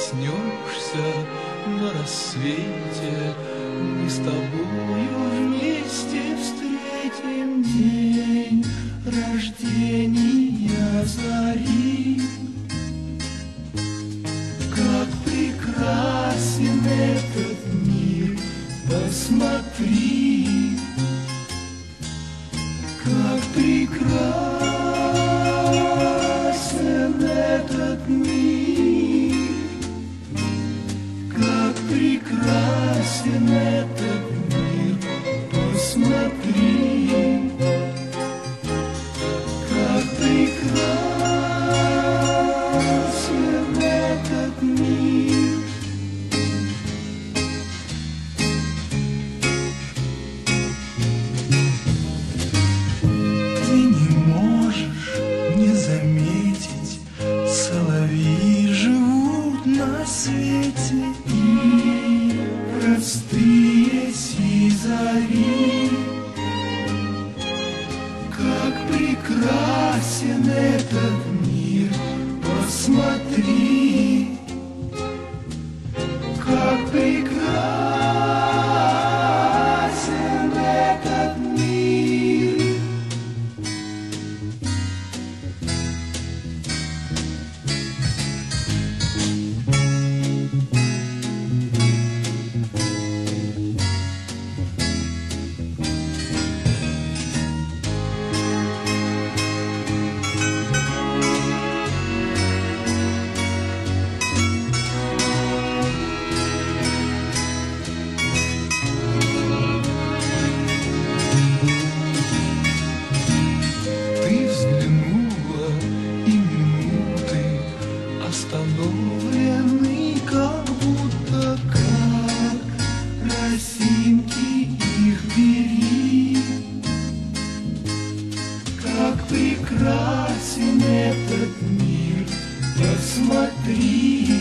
проснешься на рассвете, мы с тобою вместе встретим день рождения зари. Как прекрасен этот мир, посмотри, как прекрасен этот мир, как прекрасен этот мир, посмотри, как прекрасен этот мир. Ты не можешь не заметить, соловьи живут на свете, и простые сизари. Как прекрасен этот мир, посмотри, как прекрасен этот мир. Ты взглянула, и минуты остановлены, как будто как росинки, их бери. Как прекрасен этот мир, посмотри,